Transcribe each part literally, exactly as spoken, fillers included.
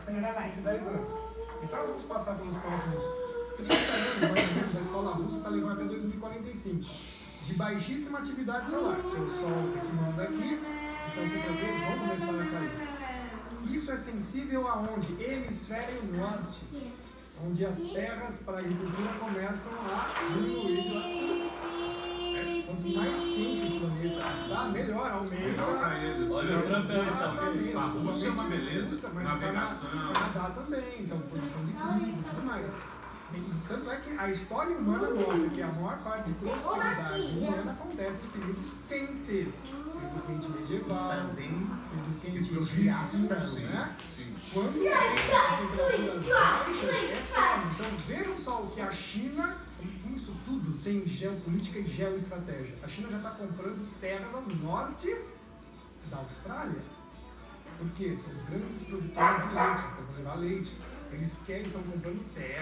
vinte e dez anos. Então nós vamos passar pelos próximos trinta anos, mais ou menos, a escola russa está levando até dois mil e quarenta e cinco. De baixíssima atividade solar. Seu Sol que manda aqui, então os temperaturas vão começar a cair. Isso é sensível aonde? Hemisfério norte, onde as terras para a agricultura começam a diminuir. É, quanto mais quente o planeta está, melhor, aumenta. Olha, a Rússia é uma beleza, navegação. O Canadá também, então produção de trigo e tudo mais. Tanto é que a história humana mostra que a maior parte de prosperidade humana acontece em períodos quentes. Período quente medieval, período quente egípcio, né? Quando tem temperaturas baixas, é fome. Então vejam só o que a China, com isso tudo, tem geopolítica e geoestratégia. A China já está comprando terra no norte da Austrália. Por quê? São os grandes produtores de leite, para levar leite. Eles querem, estão comprando terra.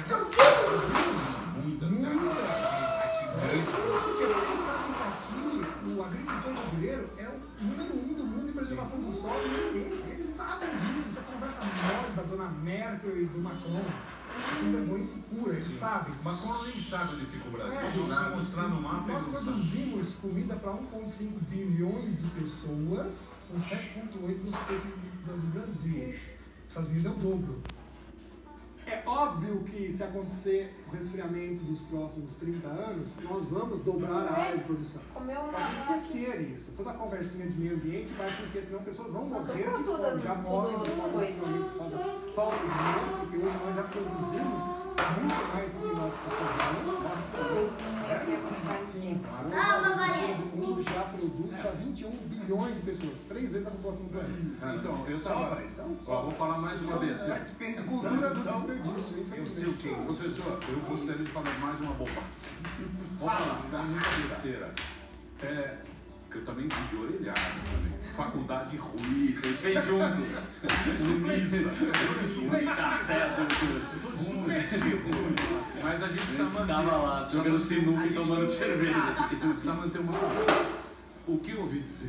Muitas terras. Porque eles sabem que aqui o agricultor brasileiro é o número um do mundo em preservação do solo e do ambiente. Eles sabem disso. Isso é conversa mole da dona Merkel e do Macron. Isso é bom e seguro, eles sabem. Macron nem sabe onde fica o Brasil. É, Vou é, mostrar no mapa. Nós produzimos comida para um vírgula cinco bilhões de pessoas, com sete vírgula oito nos peitos do Brasil. Os Estados Unidos é o dobro. É óbvio que se acontecer o resfriamento dos próximos trinta anos, nós vamos dobrar a área de produção. Pode esquecer isso. Toda a conversinha de meio ambiente vai, porque senão pessoas vão morrer de fome. Já morrem de fome, falta de dinheiro, porque hoje nós já produzimos muito mais do que nós precisamos. Sim, o mundo já produz para vinte e um bilhões de pessoas, três vezes a população do planeta. Então, eu estava. Vou falar mais uma vez. A cultura do desperdício, infelizmente. Professor, eu gostaria de falar mais uma bobagem. Vamos falar, não é muita besteira. É, eu também vi de orelhada também. Faculdade ruim, vocês fez junto. Unisa. Eu sou um castelo. Eu sou subjetivo. Mas a gente precisa manter. Tava lá, jogando sinuca e tomando cerveja. Precisa manter uma. O que eu ouvi dizer?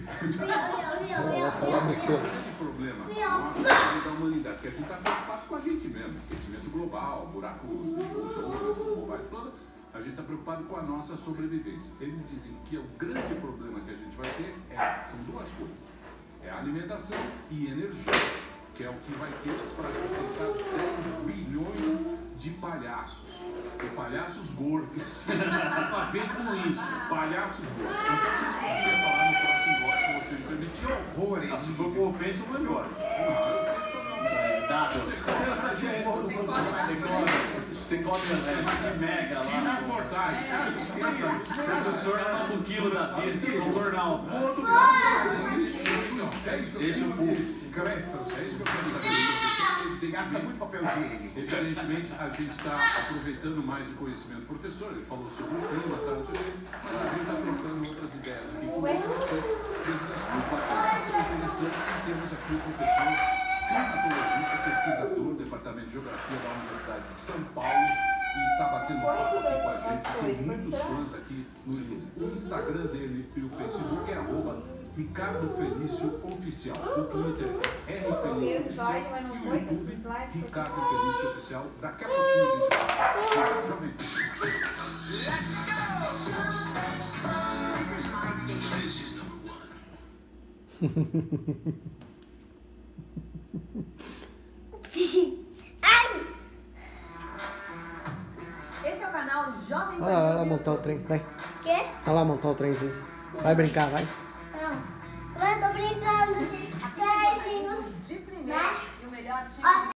Esse problema da humanidade, que a gente está preocupado com a gente mesmo. Aquecimento global, buraco global toda. A gente está preocupado com a nossa sobrevivência. Eles dizem que o grande problema que a gente vai ter é, são duas coisas. É a alimentação e energia, que é o que vai ter para sustentar dez bilhões de palhaços. E palhaços gordos. Vem com isso, palhaços gordos. Então isso que eu queria falar no próximo bloco, se você me permitir. Que horror, hein? Se for por ofensa, eu vou embora. Dado. Você come de mega lá. Nas mortais. O professor dá um quilo da pizza, o doutor não. Deixa o pulso. É isso que eu quero saber. Gasta muito papel higiênico. Evidentemente, a gente está aproveitando mais o conhecimento do professor. Ele falou sobre o clima, tá? A gente está trocando outras ideias aqui. Temos aqui o professor climatologista, pesquisador, departamento de geografia da Universidade de São Paulo, e está batendo papo aqui com a gente. Tem muitos fãs aqui no YouTube. O Instagram dele e o Facebook é arroba Ricardo Felício Oficial. O Twitter é R Felício Oficial e o YouTube Ricardo Felício Oficial. Daqui a pouquinho a gente vai. Jovem. Esse é o canal Jovem Pan. Olha lá, vai lá montar o trem, vai. Quê? Vai lá montar o trenzinho. Vai brincar, vai. Não. Eu tô brincando de pezinhos. De primeiro e o melhor time.